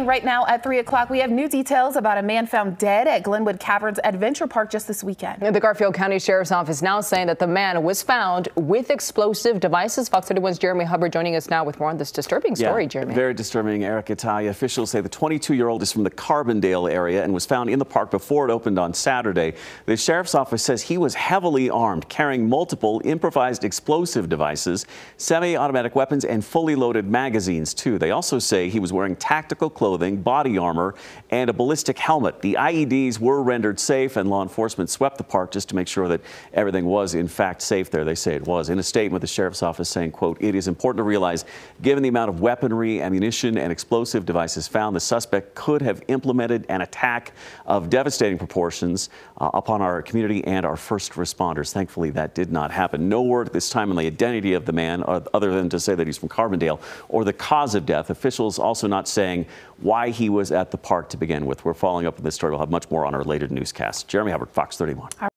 Starting right now at 3 o'clock, we have new details about a man found dead at Glenwood Caverns Adventure Park just this weekend. The Garfield County Sheriff's Office now saying that the man was found with explosive devices. Fox 31's Jeremy Hubbard joining us now with more on this disturbing story, Jeremy. Very disturbing, Eric Italia. Officials say the 22-year-old is from the Carbondale area and was found in the park before it opened on Saturday. The Sheriff's Office says he was heavily armed, carrying multiple improvised explosive devices, semi-automatic weapons, and fully loaded magazines, too. They also say he was wearing tactical clothing, body armor, and a ballistic helmet. The IEDs were rendered safe, and law enforcement swept the park just to make sure that everything was, in fact, safe there. They say it was. In a statement, the Sheriff's Office saying, quote, "It is important to realize, given the amount of weaponry, ammunition, and explosive devices found, the suspect could have implemented an attack of devastating proportions upon our community and our first responders." Thankfully, that did not happen. No word at this time on the identity of the man, other than to say that he's from Carbondale, or the cause of death. Officials also not saying why he was at the park to begin with. We're following up on this story. We'll have much more on our later newscast. Jeremy Hubbard, Fox 31.